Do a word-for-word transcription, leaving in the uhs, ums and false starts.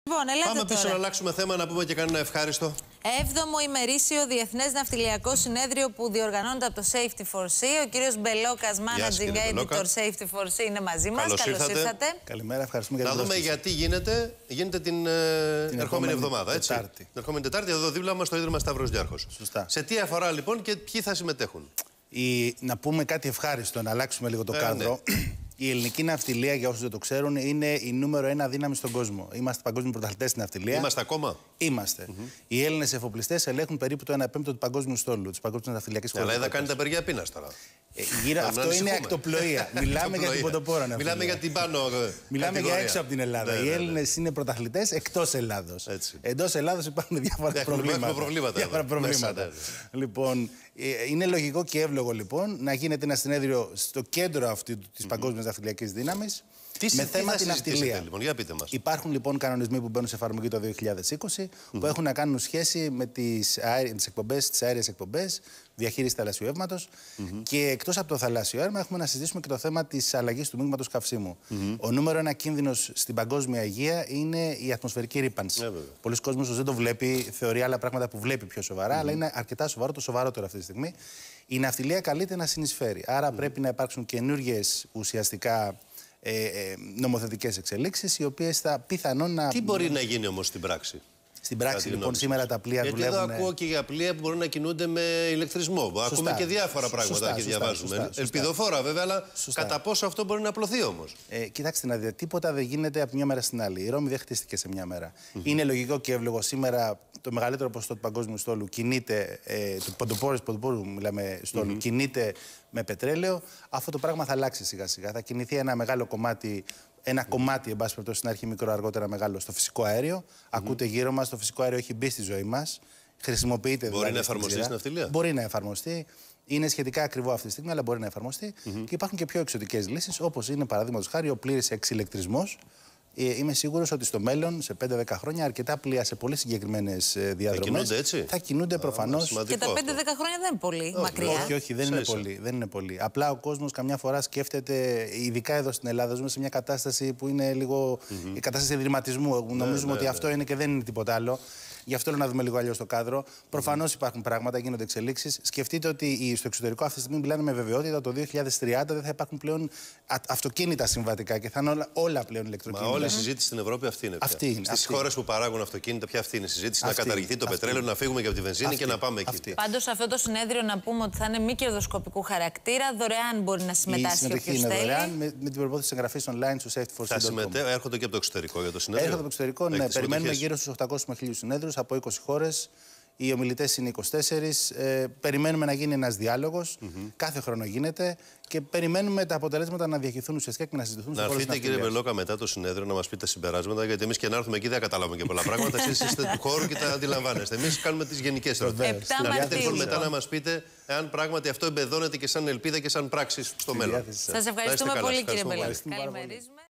Λοιπόν, ελάτε Πάμε πίσω τώρα. να αλλάξουμε θέμα, να πούμε και κανένα ευχάριστο. Έβδομο ημερήσιο Διεθνές Ναυτιλιακό Συνέδριο που διοργανώνεται από το Safety φορ σι. Ο κύριος Μπελόκας, Managing Editor Safety φορ σι, είναι μαζί μας. Καλώς Καλώς ήρθατε. ήρθατε. Καλημέρα, ευχαριστούμε για Να την δούμε πρόσκληση. γιατί γίνεται. Γίνεται την, ε, Την ερχόμενη εβδομάδα, έτσι. Τετάρτη. Την ερχόμενη Τετάρτη, εδώ δίπλα μας στο Ίδρυμα Σταύρος Niarchos. Σωστά. Σε τι αφορά λοιπόν και ποιοι θα συμμετέχουν. Η, να πούμε κάτι ευχάριστο, να αλλάξουμε λίγο το Ε, κάδρο. ναι. Η ελληνική ναυτιλία, για όσους δεν το ξέρουν, είναι η νούμερο ένα δύναμη στον κόσμο. Είμαστε παγκόσμιοι πρωταθλητές στην ναυτιλία. Είμαστε ακόμα. Είμαστε. Mm-hmm. Οι Έλληνες εφοπλιστές ελέγχουν περίπου το ένα πέμπτο του παγκόσμιου στόλου, της παγκόσμιας ναυτιλιακής Αλλά χώρας. είδα κάνει τα παιδιά πείνας τώρα. Ε, γύρω, Να αυτό ανησυχούμε. είναι ακτοπλοεία. Μιλάμε για την πρωτοπόρα. Μιλάμε για την πάνω. Μιλάμε για έξω από την Ελλάδα. Ναι, Οι ναι, ναι. Έλληνες είναι πρωταθλητές εκτός Ελλάδος. Έτσι. Εντός Ελλάδος υπάρχουν διάφορα Ναι, έχουμε- προβλήματα. έχουμε προβλήματα Διάφορα εδώ. προβλήματα. Μέσα, ναι, ναι. Λοιπόν, ε, είναι λογικό και εύλογο λοιπόν να γίνεται ένα συνέδριο στο κέντρο αυτή της παγκόσμιας ναυτιλιακής δύναμης. Τι, με τι θέμα θα την συζητήσετε, ναυτιλία. λοιπόν, για πείτε μας. Υπάρχουν λοιπόν κανονισμοί που μπαίνουν σε εφαρμογή το δύο χιλιάδες είκοσι που έχουν να κάνουν σχέση με τις, αέρι... τις εκπομπές, τις αέριες εκπομπές, διαχείριση θαλασσιού αίματος και εκτός από το θαλάσσιο αίμα έχουμε να συζητήσουμε και το θέμα της αλλαγής του μείγματος καυσίμου. Ο νούμερο ένα κίνδυνος στην παγκόσμια υγεία είναι η ατμοσφαιρική ρύπανση. Yeah, πολλοί κόσμος δεν το βλέπει, θεωρεί άλλα πράγματα που βλέπει πιο σοβαρά, αλλά είναι αρκετά σοβαρό, το σοβαρότερο αυτή τη στιγμή. Η ναυτιλία καλείται να συνεισφέρει. Άρα πρέπει να υπάρξουν καινούργιες ουσιαστικά Ε, ε, νομοθετικές εξελίξεις, οι οποίες θα πιθανόν να... Τι μπορεί να γίνει όμως στην πράξη. Στην πράξη, λοιπόν, σήμερα τα πλοία Γιατί δουλεύουν... εδώ ακούω και για πλοία που μπορούν να κινούνται με ηλεκτρισμό. Σωστά. Ακούμε και διάφορα Σωστά, πράγματα σωστά, και σωστά, διαβάζουμε. σωστά, σωστά. Ελπιδοφόρα βέβαια, αλλά Σωστά. κατά πόσο αυτό μπορεί να απλωθεί όμως. Ε, κοιτάξτε να δείτε, τίποτα δεν γίνεται από μια μέρα στην άλλη. Η Ρώμη δεν χτίστηκε σε μια μέρα. Mm-hmm. Είναι λογικό και εύλογο σήμερα το μεγαλύτερο ποσοστό του παγκόσμιου στόλου κινείται, ε, του ποντοπόρου, ποντοπόρου μιλάμε στόλου, mm-hmm. κινείται με πετρέλαιο. Αυτό το πράγμα θα αλλάξει σιγά σιγά. Θα κινηθεί ένα μεγάλο κομμάτι. Ένα κομμάτι, εν πάση περιπτώσει, να έρχει μικρό, αργότερα μεγάλο, στο φυσικό αέριο. Mm-hmm. Ακούτε γύρω μας, το φυσικό αέριο έχει μπει στη ζωή μας. Χρησιμοποιείται. Μπορεί δηλαδή, να εφαρμοστεί στην ναυτιλία. Μπορεί να εφαρμοστεί. Είναι σχετικά ακριβό αυτή τη στιγμή, αλλά μπορεί να εφαρμοστεί. Mm-hmm. Και υπάρχουν και πιο εξωτικές λύσεις, όπως είναι παραδείγματος χάρη ο πλήρης εξηλεκτρισμός. Ε, είμαι σίγουρος ότι στο μέλλον, σε πέντε δέκα χρόνια, αρκετά πλοία σε πολύ συγκεκριμένες διαδρομές θα κινούνται, έτσι? Θα κινούνται προφανώς. Και τα πέντε δέκα χρόνια δεν είναι πολύ όχι, μακριά. Όχι, όχι, δεν είναι, πολύ, δεν είναι πολύ. Απλά ο κόσμος καμιά φορά σκέφτεται, ειδικά εδώ στην Ελλάδα, ζούμε σε μια κατάσταση που είναι λίγο mm-hmm. η κατάσταση ιδρυματισμού. Ναι, Νομίζουμε ναι, ότι ναι. αυτό είναι και δεν είναι τίποτα άλλο. Γι' αυτό λέω να δούμε λίγο αλλιώς το κάδρο. Προφανώς mm-hmm. υπάρχουν πράγματα, γίνονται εξελίξεις. Σκεφτείτε ότι στο εξωτερικό αυτή τη στιγμή μιλάνε με βεβαιότητα το δύο χιλιάδες τριάντα δεν θα υπάρχουν πλέον αυτοκίνητα συμβατικά και θα είναι όλα, όλα πλέον ηλεκτροκίνητα. Μα όλη η συζήτηση στην Ευρώπη αυτή είναι. Αυτή είναι. Στις χώρες που παράγουν αυτοκίνητα, πια αυτή είναι η συζήτηση. Αυτή, να καταργηθεί το αυτή. πετρέλαιο, να φύγουμε και από τη βενζίνη αυτή. και να πάμε εκεί. Πάντως, σε αυτό το συνέδριο να πούμε ότι θα είναι μη κερδοσκοπικού χαρακτήρα. Δωρεάν μπορεί να συμμετάσχει όποιος θέλει. Είναι δωρεάν με, με την προπόθεση της εγγραφής online στο safety φορ σι. Θα συμμετέχουν, έρχονται και από το εξωτερικό για το συνέδριο. Έρχονται από το εξωτερικό, ναι. Περιμένουμε γύρω στους οκτακόσιους με χίλιους συνέδριους από είκοσι χώρες. Οι ομιλητές είναι είκοσι τέσσερις. Ε, περιμένουμε να γίνει ένας διάλογος. Mm-hmm. Κάθε χρόνο γίνεται. Και περιμένουμε τα αποτελέσματα να διαχειριστούν ουσιαστικά και να συζητηθούν στο χώρο. Να έρθετε, κύριε Μπελόκα, μετά το συνέδριο να μας πείτε συμπεράσματα. Γιατί εμείς και να έρθουμε εκεί δεν καταλάβουμε και πολλά πράγματα. Εσείς είστε του χώρου και τα αντιλαμβάνεστε. Εμείς κάνουμε τις γενικές ερωτήσεις. Να έρθετε λοιπόν μετά να μας πείτε αν πράγματι αυτό εμπεδώνεται και σαν ελπίδα και σαν πράξη στο μέλλον. Σας ευχαριστούμε πολύ, κύριε Μπελόκα.